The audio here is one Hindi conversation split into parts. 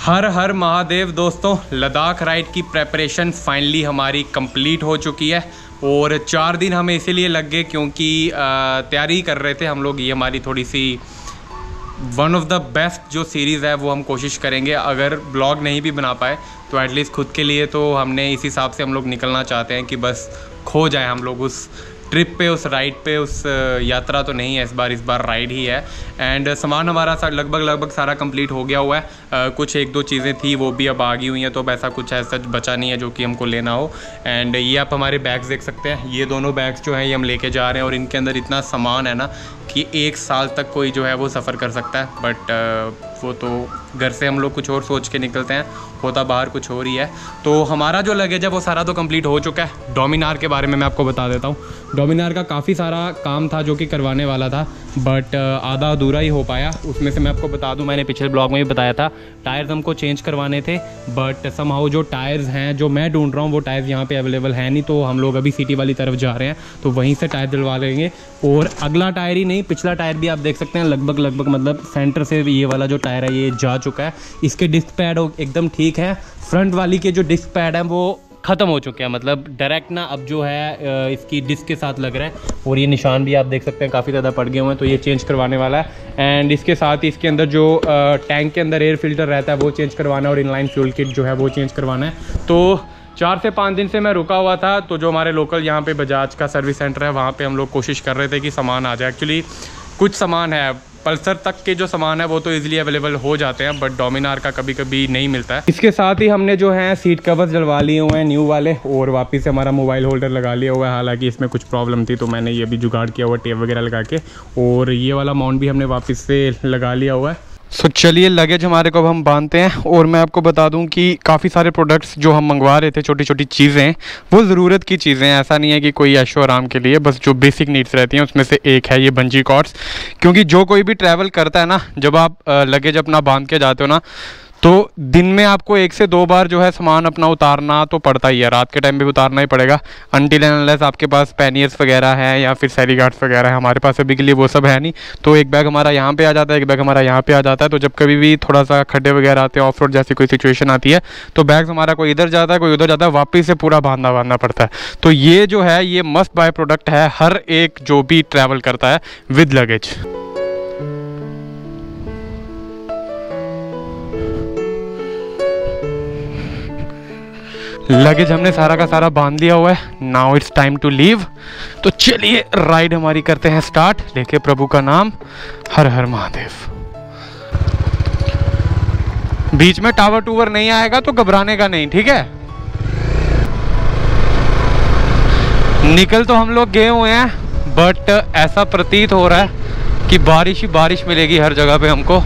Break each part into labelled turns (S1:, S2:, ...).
S1: हर हर महादेव दोस्तों, लद्दाख राइड की प्रेपरेशन फाइनली हमारी कंप्लीट हो चुकी है और 4 दिन हमें इसीलिए लग गए क्योंकि तैयारी कर रहे थे हम लोग। ये हमारी थोड़ी सी वन ऑफ द बेस्ट जो सीरीज़ है वो हम कोशिश करेंगे। अगर ब्लॉग नहीं भी बना पाए तो एटलीस्ट खुद के लिए तो हमने इस हिसाब से हम लोग निकलना चाहते हैं कि बस खो जाए हम लोग उस ट्रिप पे, उस राइड पे। उस यात्रा तो नहीं है इस बार राइड ही है। एंड सामान हमारा लगभग सारा कंप्लीट हो गया हुआ है। कुछ 1-2 चीज़ें थी वो भी अब आ गई हुई हैं, तो अब ऐसा कुछ ऐसा बचा नहीं है जो कि हमको लेना हो। एंड ये आप हमारे बैग्स देख सकते हैं। ये दोनों बैग्स जो हैं ये हम लेके जा रहे हैं और इनके अंदर इतना सामान है ना कि 1 साल तक कोई जो है वो सफ़र कर सकता है। बट वो तो घर से हम लोग कुछ और सोच के निकलते हैं, होता बाहर कुछ और ही है। तो हमारा जो लगेज है वो सारा तो कंप्लीट हो चुका है। डोमिनार के बारे में मैं आपको बता देता हूँ। डोमिनार का काफ़ी सारा काम था जो कि करवाने वाला था, बट आधा अधूरा ही हो पाया। उसमें से मैं आपको बता दूं, मैंने पिछले ब्लॉग में भी बताया था, टायर्स हमको चेंज करवाने थे। बट समहाउ जो टायर्स हैं जो मैं ढूंढ रहा हूँ वो टायर्स यहाँ पे अवेलेबल है नहीं, तो हम लोग अभी सिटी वाली तरफ जा रहे हैं, तो वहीं से टायर दिलवा लेंगे। और अगला टायर ही नहीं, पिछला टायर भी आप देख सकते हैं लगभग मतलब सेंटर से ये वाला जो टायर है ये जा चुका है। इसके डिस्क पैड एकदम ठीक है। फ्रंट वाली के जो डिस्क पैड हैं वो ख़त्म हो चुके हैं, मतलब डायरेक्ट ना अब जो है इसकी डिस्क के साथ लग रहा है। और ये निशान भी आप देख सकते हैं काफ़ी ज़्यादा पड़ गए हुए हैं, तो ये चेंज करवाने वाला है। एंड इसके साथ ही इसके अंदर जो टैंक के अंदर एयर फिल्टर रहता है वो चेंज करवाना है और इनलाइन फ्यूल किट जो है वो चेंज करवाना है। तो 4 से 5 दिन से मैं रुका हुआ था, तो जो हमारे लोकल यहाँ पे बजाज का सर्विस सेंटर है वहाँ पे हम लोग कोशिश कर रहे थे कि सामान आ जाए। एक्चुअली कुछ सामान है, पल्सर तक के जो सामान है वो तो इजीली अवेलेबल हो जाते हैं, बट डोमिनार का कभी कभी नहीं मिलता है। इसके साथ ही हमने जो है सीट कवर्स डलवा लिए हुए हैं न्यू वाले, और वापस से हमारा मोबाइल होल्डर लगा लिया हुआ है। हालांकि इसमें कुछ प्रॉब्लम थी तो मैंने ये भी जुगाड़ किया हुआ टेप वगैरह लगा के, और ये वाला माउंट भी हमने वापस से लगा लिया हुआ है। सो चलिए लगेज हमारे को अब हम बांधते हैं। और मैं आपको बता दूं कि काफ़ी सारे प्रोडक्ट्स जो हम मंगवा रहे थे, छोटी छोटी चीज़ें, वो ज़रूरत की चीज़ें हैं। ऐसा नहीं है कि कोई ऐशो आराम के लिए, बस जो बेसिक नीड्स रहती हैं उसमें से एक है ये बंजी कॉर्ड्स। क्योंकि जो कोई भी ट्रैवल करता है ना, जब आप लगेज अपना बांध के जाते हो ना, तो दिन में आपको 1 से 2 बार जो है सामान अपना उतारना तो पड़ता ही है। रात के टाइम भी उतारना ही पड़ेगा, अनटिल एंड अनलेस आपके पास पैनियर्स वगैरह हैं या फिर सैरी गार्ड्स वगैरह है। हमारे पास अभी के लिए वो सब है नहीं, तो एक बैग हमारा यहाँ पे आ जाता है, एक बैग हमारा यहाँ पे आ जाता है। तो जब कभी भी थोड़ा सा खड्डे वगैरह आते हैं, ऑफ रोड जैसी कोई सिचुएशन आती है, तो बैग्स हमारा कोई इधर जाता है कोई उधर जाता है, वापस से पूरा बांधना पड़ता है। तो ये जो है ये मस्ट बाय प्रोडक्ट है हर एक जो भी ट्रैवल करता है विद लगेज। लगेज हमने सारा का सारा बांध दिया हुआ है। Now it's time to leave. तो चलिए राइड हमारी करते हैं स्टार्ट, लेके प्रभु का नाम, हर हर महादेव। बीच में टावर टूवर नहीं आएगा तो घबराने का नहीं, ठीक है। निकल तो हम लोग गए हुए हैं, बट ऐसा प्रतीत हो रहा है कि बारिश ही बारिश मिलेगी हर जगह पे हमको।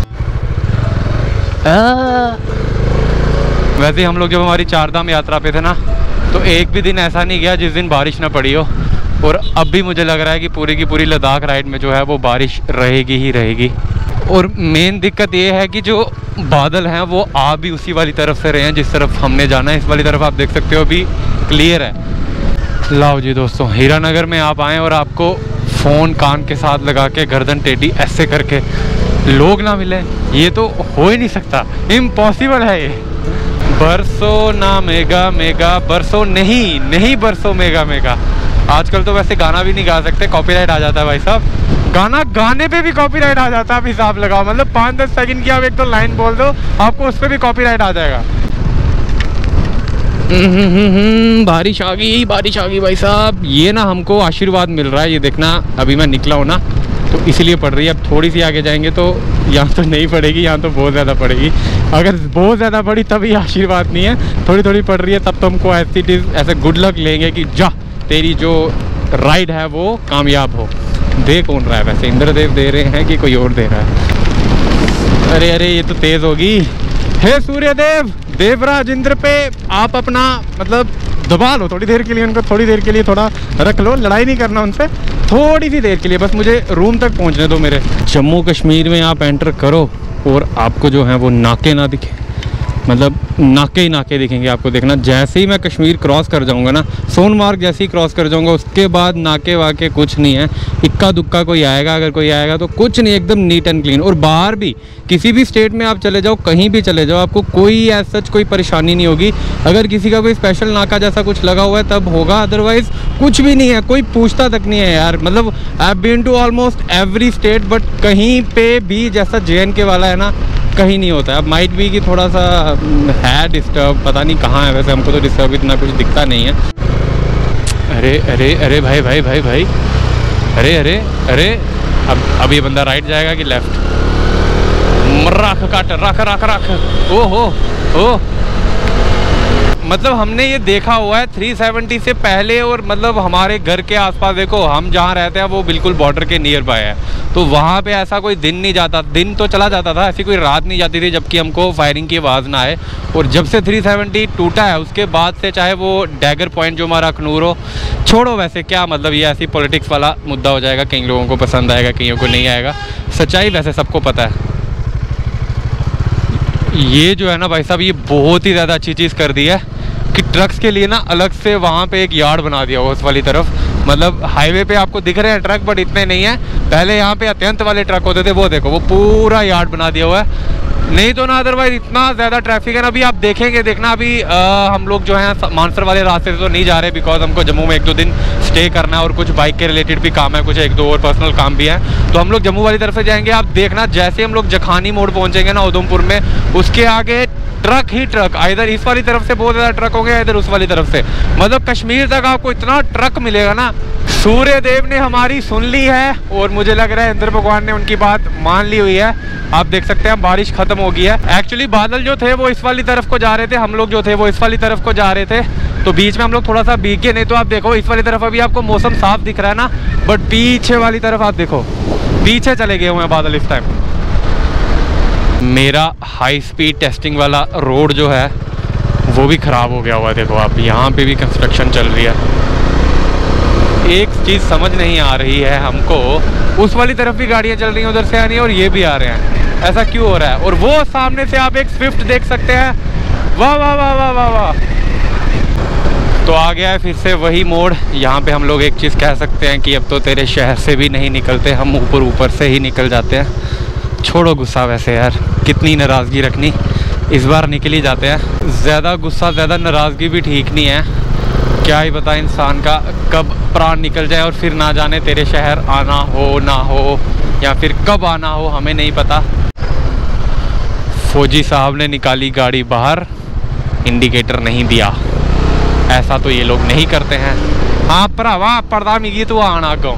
S1: वैसे हम लोग जब हमारी 4 धाम यात्रा पे थे ना, तो एक भी दिन ऐसा नहीं गया जिस दिन बारिश ना पड़ी हो। और अब भी मुझे लग रहा है कि पूरी की पूरी लद्दाख राइड में जो है वो बारिश रहेगी ही रहेगी। और मेन दिक्कत ये है कि जो बादल हैं वो आ भी उसी वाली तरफ से रहे हैं जिस तरफ हमने जाना है। इस वाली तरफ आप देख सकते हो अभी क्लियर है। लाओ जी दोस्तों, हीरानगर में आप आएँ और आपको फ़ोन कान के साथ लगा के गर्दन टेढ़ी ऐसे करके लोग ना मिले, ये तो हो ही नहीं सकता, इम्पॉसिबल है ये। बरसो ना मेगा मेगा, बरसो नहीं बरसो मेगा मेगा। आजकल तो वैसे गाना भी नहीं गा सकते, कॉपीराइट आ जाता है भाई साहब। गाना गाने पे भी कॉपीराइट आ जाता है, आप हिसाब लगाओ। मतलब 5-10 सेकंड की आप एक तो लाइन बोल दो, आपको उस पर भी कॉपीराइट आ जाएगा। बारिश आ गई भाई साहब। ये ना हमको आशीर्वाद मिल रहा है, ये देखना। अभी मैं निकला हूँ ना तो इसलिए पड़ रही है। अब थोड़ी सी आगे जाएंगे तो यहाँ तो नहीं पड़ेगी, यहाँ तो बहुत ज़्यादा पड़ेगी। अगर बहुत ज़्यादा पड़ी तभी आशीर्वाद नहीं है, थोड़ी थोड़ी पड़ रही है तब तो हमको ऐसे गुड लक लेंगे कि जा तेरी जो राइड है वो कामयाब हो। दे कौन रहा है वैसे, इंद्रदेव दे रहे हैं कि कोई और दे रहा है? अरे अरे ये तो तेज़ होगी। हे सूर्यदेव, देवराज इंद्र पे आप अपना मतलब दबा लो थोड़ी देर के लिए, उनको थोड़ी देर के लिए थोड़ा रख लो। लड़ाई नहीं करना उनसे, थोड़ी सी देर के लिए बस मुझे रूम तक पहुंचने दो मेरे। जम्मू कश्मीर में आप एंटर करो और आपको जो है वो नाके ना दिखे, मतलब नाके ही नाके दिखेंगे आपको। देखना जैसे ही मैं कश्मीर क्रॉस कर जाऊंगा ना, सोनमार्ग जैसे ही क्रॉस कर जाऊंगा, उसके बाद नाके वाके कुछ नहीं है। इक्का दुक्का कोई आएगा, अगर कोई आएगा तो कुछ नहीं, एकदम नीट एंड क्लीन। और बाहर भी किसी भी स्टेट में आप चले जाओ, कहीं भी चले जाओ, आपको कोई एज सच कोई परेशानी नहीं होगी। अगर किसी का कोई स्पेशल नाका जैसा कुछ लगा हुआ है तब होगा, अदरवाइज़ कुछ भी नहीं है, कोई पूछता तक नहीं है यार। मतलब I have been to almost every state, but कहीं पे भी जैसा JNK वाला है ना, कहीं नहीं होता है। अब माइट भी कि थोड़ा सा है डिस्टर्ब, पता नहीं कहाँ है, वैसे हमको तो डिस्टर्ब इतना कुछ दिखता नहीं है। अरे अरे अरे भाई भाई भाई भाई, अरे अरे अरे, अब ये बंदा राइट जाएगा कि लेफ्ट? रख काट, रख रख रख, ओहो ओ। मतलब हमने ये देखा हुआ है 370 से पहले, और मतलब हमारे घर के आसपास देखो, हम जहाँ रहते हैं वो बिल्कुल बॉर्डर के नियर बाय है, तो वहाँ पे ऐसा कोई दिन नहीं जाता, दिन तो चला जाता था, ऐसी कोई रात नहीं जाती थी जबकि हमको फायरिंग की आवाज़ ना आए। और जब से 370 टूटा है उसके बाद से, चाहे वो डैगर पॉइंट जो हमारा अखनूर हो, छोड़ो वैसे क्या मतलब, ये ऐसी पॉलिटिक्स वाला मुद्दा हो जाएगा, कई लोगों को पसंद आएगा, कईयों को नहीं आएगा, सच्चाई वैसे सबको पता है। ये जो है ना भाई साहब, ये बहुत ही ज़्यादा अच्छी चीज़ कर दी है कि ट्रक्स के लिए ना अलग से वहाँ पे एक यार्ड बना दिया हुआ उस वाली तरफ। मतलब हाईवे पे आपको दिख रहे हैं ट्रक, बट इतने नहीं है। पहले यहाँ पे अत्यंत वाले ट्रक होते थे, वो देखो वो पूरा यार्ड बना दिया हुआ है। नहीं तो ना अदरवाइज इतना ज़्यादा ट्रैफिक है ना। अभी आप देखेंगे, देखना अभी हम लोग जो हैं मानसर वाले रास्ते से तो नहीं जा रहे, बिकॉज हमको जम्मू में 1-2 दिन स्टे करना है और कुछ बाइक के रिलेटेड भी काम है, कुछ 1-2 और पर्सनल काम भी है, तो हम लोग जम्मू वाली तरफ से जाएंगे। आप देखना जैसे हम लोग जखानी मोड़ पहुँचेंगे ना उधमपुर में, उसके आगे ट्रक ही ट्रक, इधर इस वाली तरफ से बहुत ज़्यादा ट्रक हो गया, इधर उस वाली तरफ से, मतलब कश्मीर तक आपको इतना ट्रक मिलेगा ना। सूर्य देव ने हमारी सुन ली है और मुझे लग रहा है इंद्र भगवान ने उनकी बात मान ली हुई है। आप देख सकते हैं बारिश खत्म हो गई है। एक्चुअली बादल जो थे वो इस वाली तरफ को जा रहे थे, हम लोग जो थे वो इस वाली तरफ को जा रहे थे, तो बीच में हम लोग थोड़ा सा भीगे। नहीं तो आप देखो इस वाली तरफ अभी आपको मौसम साफ दिख रहा है ना, बट पीछे वाली तरफ आप देखो पीछे चले गए हुए हैं बादल इस टाइम। मेरा हाई स्पीड टेस्टिंग वाला रोड जो है वो भी ख़राब हो गया हुआ है। देखो आप, यहाँ पे भी कंस्ट्रक्शन चल रही है। एक चीज़ समझ नहीं आ रही है हमको, उस वाली तरफ भी गाड़ियाँ चल रही हैं, उधर से आ रही हैं और ये भी आ रहे हैं, ऐसा क्यों हो रहा है? और वो सामने से आप एक स्विफ्ट देख सकते हैं, वाह वाह वाह वाह वाह वाह। तो आ गया है फिर से वही मोड़। यहाँ पे हम लोग एक चीज़ कह सकते हैं कि अब तो तेरे शहर से भी नहीं निकलते, हम ऊपर ऊपर से ही निकल जाते हैं। छोड़ो गुस्सा, वैसे यार कितनी नाराज़गी रखनी, इस बार निकल ही जाते हैं। ज़्यादा गुस्सा ज़्यादा नाराज़गी भी ठीक नहीं है, क्या ही पता इंसान का कब प्राण निकल जाए और फिर ना जाने तेरे शहर आना हो ना हो, या फिर कब आना हो हमें नहीं पता। फौजी साहब ने निकाली गाड़ी बाहर, इंडिकेटर नहीं दिया। ऐसा तो ये लोग नहीं करते हैं। हाँ भरावा पर्दा मिगी तू आना आगो।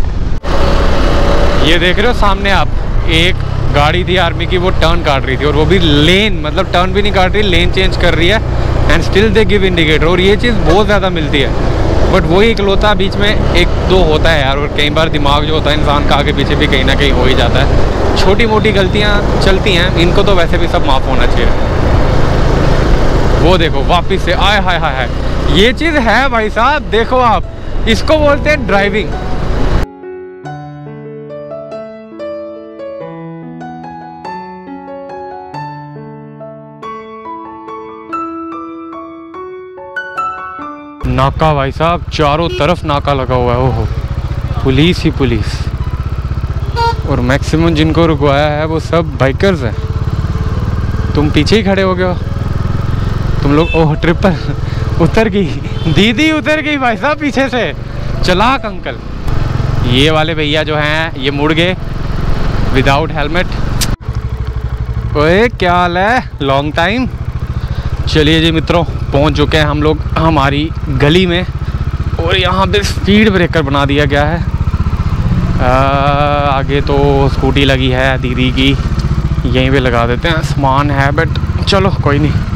S1: ये देख रहे हो सामने आप, एक गाड़ी थी आर्मी की, वो टर्न काट रही थी, और वो भी लेन, मतलब टर्न भी नहीं काट रही, लेन चेंज कर रही है, and still they give indicator. और ये चीज़ बहुत ज़्यादा मिलती है, बट वही इकलौता बीच में 1-2 होता है यार। और कई बार दिमाग जो होता है इंसान का आगे पीछे भी कहीं ना कहीं हो ही जाता है। छोटी मोटी गलतियाँ चलती हैं, इनको तो वैसे भी सब माफ़ होना चाहिए। वो देखो वापिस से आए, हाय हाय हाय, ये चीज़ है भाई साहब। देखो आप, इसको बोलते हैं ड्राइविंग। नाका भाई साहब, चारों तरफ नाका लगा हुआ है। ओहो, पुलिस ही पुलिस, और मैक्सिमम जिनको रुकवाया है वो सब बाइकर्स हैं। तुम पीछे ही खड़े हो गए हो तुम लोग। ओह ट्रिपल उतर गई, दीदी उतर गई भाई साहब पीछे से, चालाक अंकल। ये वाले भैया जो हैं ये मुड़ गए विदाउट हेलमेट। ओए क्या हाल है, लॉन्ग टाइम। चलिए जी मित्रों, पहुंच चुके हैं हम लोग हमारी गली में, और यहाँ पे स्पीड ब्रेकर बना दिया गया है। आगे तो स्कूटी लगी है दीदी की, यहीं पे लगा देते हैं। सामान है बट चलो कोई नहीं।